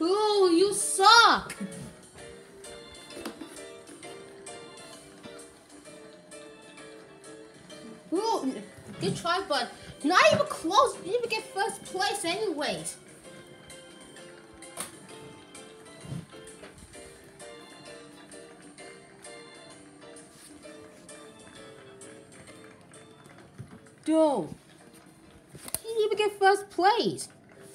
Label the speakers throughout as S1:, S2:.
S1: Ooh, you suck! Ooh, good try, but not even close. You didn't even get first place anyways. Dude, you didn't even get first place.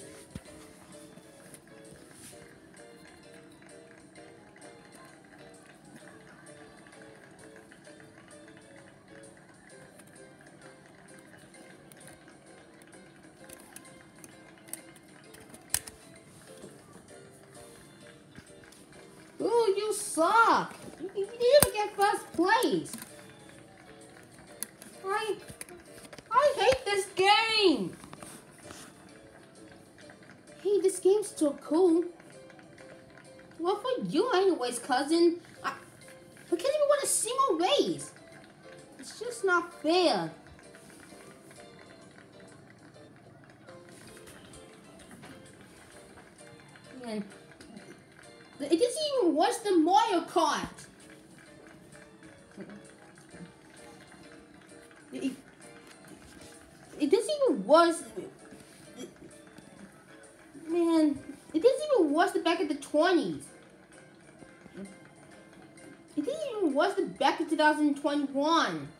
S1: Ooh, you suck! You didn't even get first place. I hate this game. Hey, this game's so cool. Well, for you anyways, cousin. I can't even win a single race. It's just not fair. Man, it isn't even worse than Mario Kart. It isn't even worse. Man, it isn't even worse than back in the 20s. It isn't even worse than back in 2021.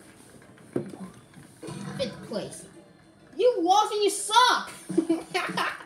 S1: Fifth place. You lost and you suck.